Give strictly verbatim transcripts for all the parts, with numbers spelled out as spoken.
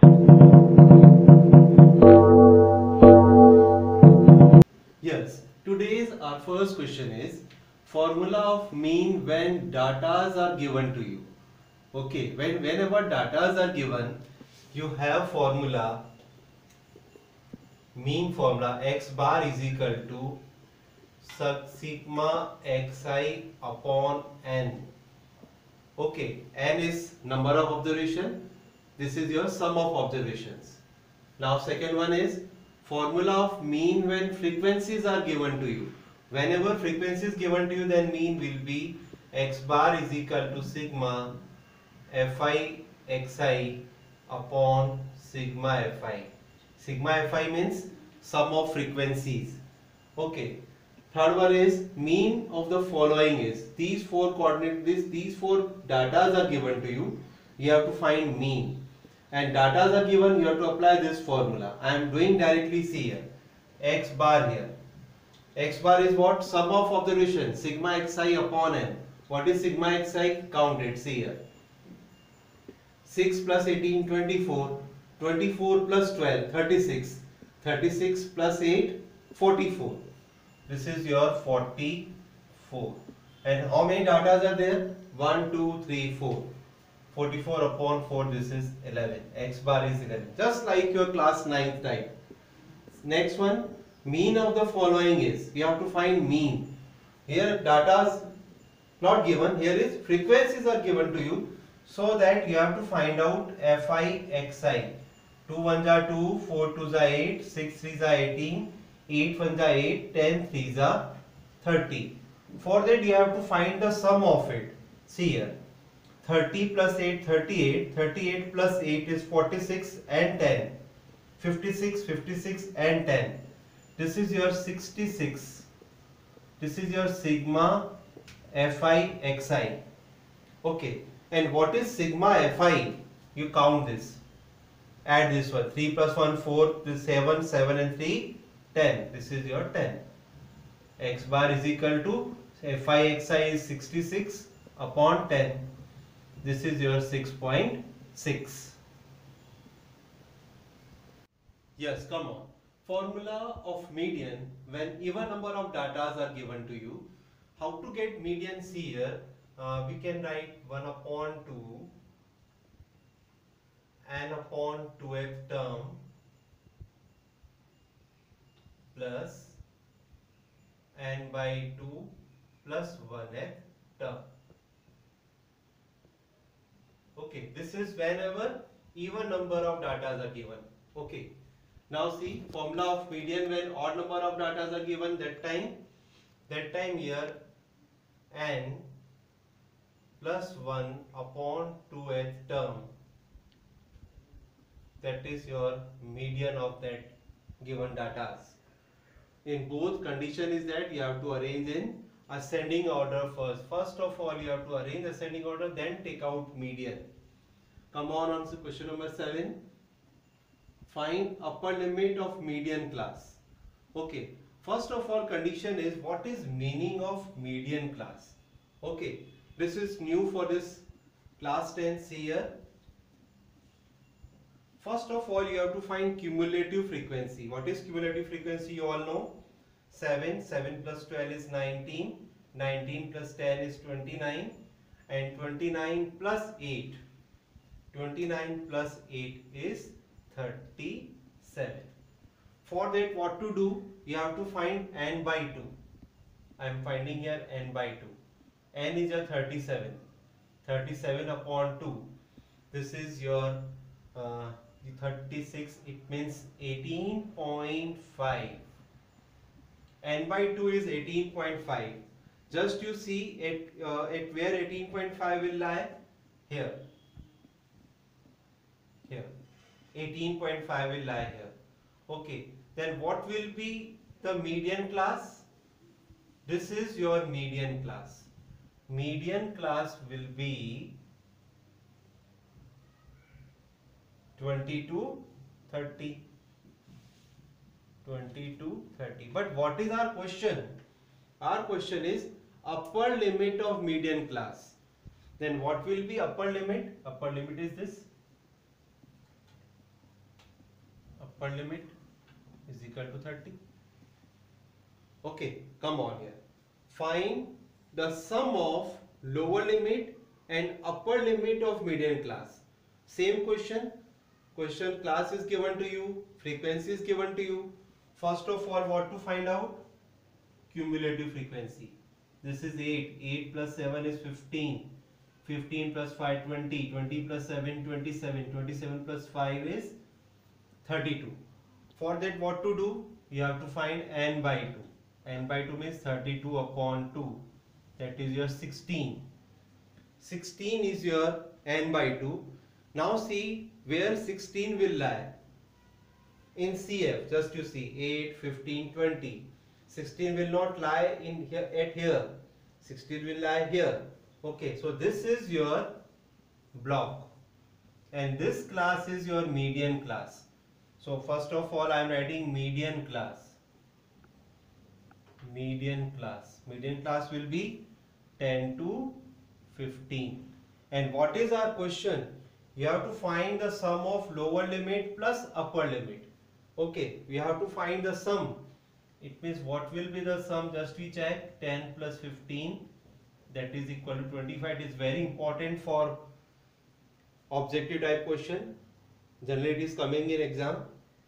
Yes, today's our first question is formula of mean when datas are given to you. Okay, when whenever datas are given, you have formula mean formula x bar is equal to sigma xi upon n. Okay, n is number of observation. This is your sum of observations. Now second one is formula of mean when frequencies are given to you. Whenever frequency is given to you, then mean will be x bar is equal to sigma fi xi upon sigma fi. Sigma fi means sum of frequencies. Okay. Third one is mean of the following is these four coordinate this these four datas are given to you. You have to find mean. And datas are given, you have to apply this formula. I am doing directly, see here. X bar here. X bar is what? Sum of observation. Sigma xi upon n. What is sigma xi? Count it. See here. six plus eighteen, twenty-four. twenty-four plus twelve, thirty-six. thirty-six plus eight, forty-four. This is your forty-four. And how many datas are there? one, two, three, four. forty-four upon four, this is eleven. X bar is eleven. Just like your class ninth type. Next one, mean of the following is, you have to find mean. Here data is not given, here is frequencies are given to you. So that you have to find out fi xi. two ones are two, four twos are eight, six threes are eighteen, eight ones are eight, ten threes are thirty. For that you have to find the sum of it. See here. thirty plus eight, thirty-eight. thirty-eight plus eight is forty-six and ten. fifty-six, fifty-six and ten. This is your sixty-six. This is your sigma fi xi. Okay. And what is sigma fi? You count this. Add this one. three plus one, four. This seven. seven and three, ten. This is your ten. X bar is equal to fi xi is sixty-six upon ten. This is your six point six. Yes, come on. Formula of median when even number of datas are given to you. How to get median? See here. Uh, we can write one upon two n upon twelfth term plus n by two plus one-th term. Okay, this is whenever even number of datas are given. Okay, now see formula of median when odd number of datas are given. That time, that time here n plus one upon two-th term. That is your median of that given datas. In both condition is that you have to arrange in ascending order first. First of all you have to arrange ascending order, then take out median. Come on on to question number seven. Find upper limit of median class. Okay, first of all condition is what is meaning of median class. Okay, this is new for this class ten. See here. First of all you have to find cumulative frequency. What is cumulative frequency? You all know. seven. seven plus twelve is nineteen. nineteen plus ten is twenty-nine. And twenty-nine plus eight. twenty-nine plus eight is thirty-seven. For that what to do? You have to find n by two. I am finding here n by two. N is your thirty-seven. thirty-seven upon two. This is your uh, thirty-six. It means eighteen point five. N by two is eighteen point five. Just you see it uh, at where eighteen point five will lie? Here. Here. eighteen point five will lie here. Okay. Then what will be the median class? This is your median class. Median class will be twenty-two, thirty. twenty-two, thirty. But what is our question? Our question is upper limit of median class. Then what will be upper limit? Upper limit is this. upper limit is equal to thirty. Okay, come on here. Find the sum of lower limit and upper limit of median class. Same question. Question class is given to you, frequency is given to you. First of all, what to find out? Cumulative frequency. This is eight. eight plus seven is fifteen. fifteen plus five, twenty. twenty plus seven, twenty-seven. twenty-seven plus five is thirty-two. For that, what to do? You have to find n by two. N by two means thirty-two upon two. That is your sixteen. sixteen is your n by two. Now see where sixteen will lie. In C F, just you see eight, fifteen, twenty. sixteen will not lie in here at here. sixteen will lie here. Okay, so this is your block. And this class is your median class. So first of all, I am writing median class. Median class. Median class will be ten to fifteen. And what is our question? You have to find the sum of lower limit plus upper limit. Okay, we have to find the sum. It means what will be the sum? Just we check. ten plus fifteen, that is equal to twenty-five. It is very important for objective type question. Generally it is coming in exam.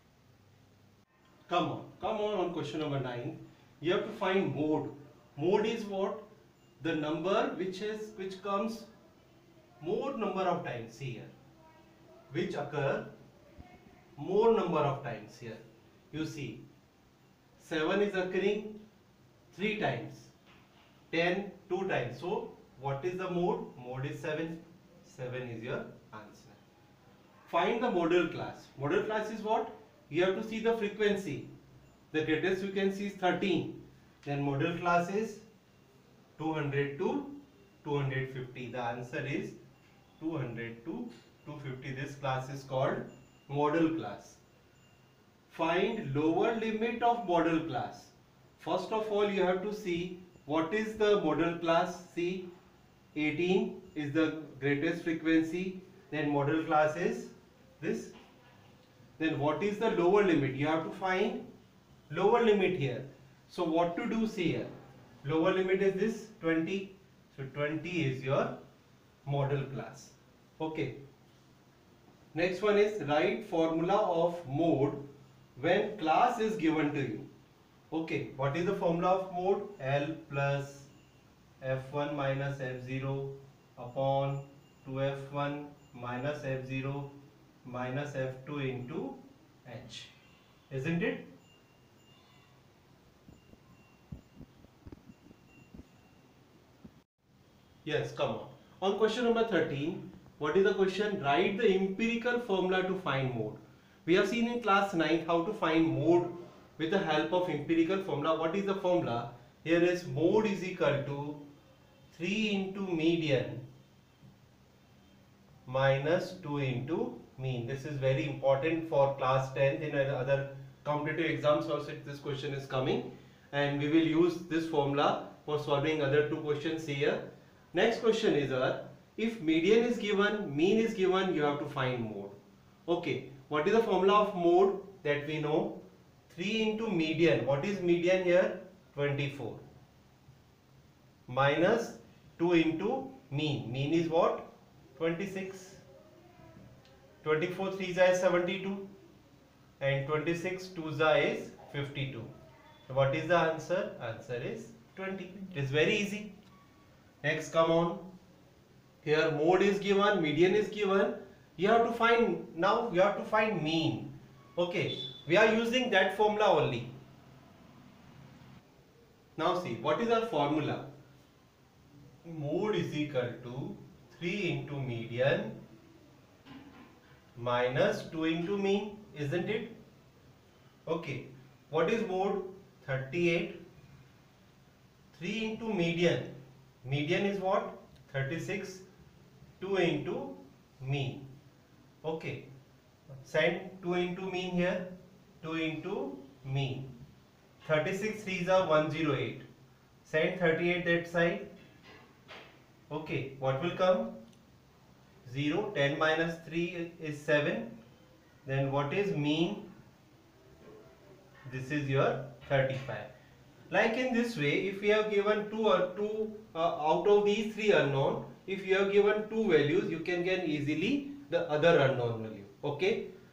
Come on, come on on question number nine. You have to find mode. Mode is what? The number which is which comes more number of times here. Which occur more number of times here. You see, seven is occurring three times, ten two times. So what is the mode? Mode is seven. seven is your answer. Find the modal class. Modal class is what? You have to see the frequency. The greatest frequency is thirteen. Then modal class is two hundred to two hundred fifty. The answer is two hundred to two hundred fifty. This class is called modal class. Find lower limit of modal class. First of all, you have to see what is the modal class. See, eighteen is the greatest frequency. Then modal class is this. Then what is the lower limit? You have to find lower limit here. So what to do? See here, lower limit is this twenty. So twenty is your modal class. Okay. Next one is write formula of mode when class is given to you. Okay, what is the formula of mode? L plus F one minus F zero upon two F one minus F zero minus F two into H. Isn't it? Yes, come on. On question number thirteen, what is the question? Write the empirical formula to find mode. We have seen in class nine how to find mode with the help of empirical formula. What is the formula? Here is mode is equal to three into median minus two into mean. This is very important for class tenth. In other competitive exams also this question is coming, and we will use this formula for solving other two questions here. Next question is uh, if median is given, mean is given, you have to find mode. Okay, what is the formula of mode that we know? three into median. What is median here? twenty-four. Minus two into mean. Mean is what? twenty-six. twenty-four threes is seventy-two. And twenty-six twos is fifty-two. So what is the answer? Answer is twenty. It is very easy. Next, come on. Here mode is given, median is given. You have to find, now you have to find mean. Okay, we are using that formula only. Now see, what is our formula? Mode is equal to three into median minus two into mean, isn't it? Okay, what is mode? thirty-eight. three into median. Median is what? thirty-six. two into mean. Okay. Send two into mean here. two into mean. thirty-six threes are one hundred eight. Send thirty-eight that side. Okay. What will come? zero. ten minus three is seven. Then what is mean? This is your thirty-five. Like in this way, if you have given two or two uh, out of these three unknown, if you have given two values, you can get easily the other unknown value. Okay.